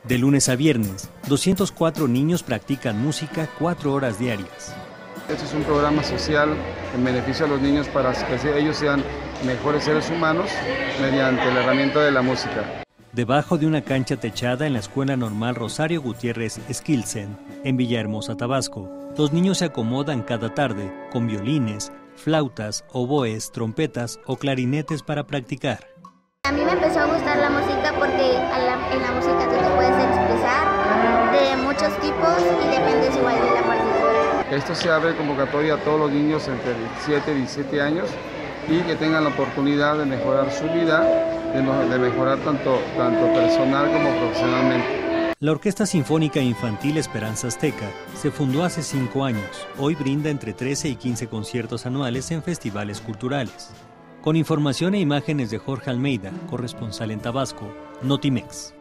De lunes a viernes, 204 niños practican música 4 horas diarias. Este es un programa social en beneficio a los niños para que ellos sean mejores seres humanos mediante la herramienta de la música. Debajo de una cancha techada en la Escuela Normal Rosario Gutiérrez Skilsen, en Villahermosa, Tabasco, los niños se acomodan cada tarde con violines, flautas, oboes, trompetas o clarinetes para practicar. A mí me empezó a gustar la música porque en la música tú te puedes expresar de muchos tipos y dependes igual de la partitura. Esto se abre convocatoria a todos los niños entre 7 y 17 años y que tengan la oportunidad de mejorar su vida, de mejorar tanto personal como profesionalmente. La Orquesta Sinfónica Infantil Esperanza Azteca se fundó hace 5 años. Hoy brinda entre 13 y 15 conciertos anuales en festivales culturales. Con información e imágenes de Jorge Almeida, corresponsal en Tabasco, Notimex.